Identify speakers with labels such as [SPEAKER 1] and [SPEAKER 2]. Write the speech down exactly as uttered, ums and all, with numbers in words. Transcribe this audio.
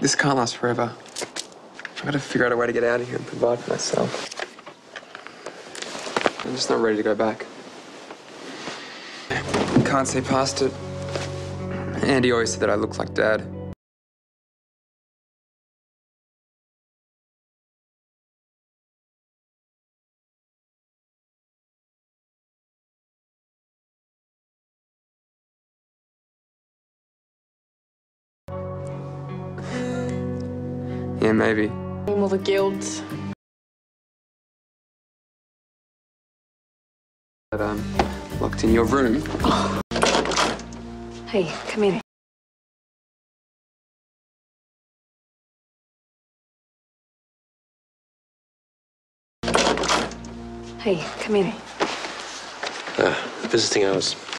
[SPEAKER 1] This can't last forever. I've got to figure out a way to get out of here and provide for myself. I'm just not ready to go back. Can't see past it. Andy always said that I look like Dad. Yeah, maybe.
[SPEAKER 2] All the guilds.
[SPEAKER 1] But, um, locked in your room.
[SPEAKER 2] Oh. Hey, come here. Hey, come here.
[SPEAKER 3] Uh, visiting hours.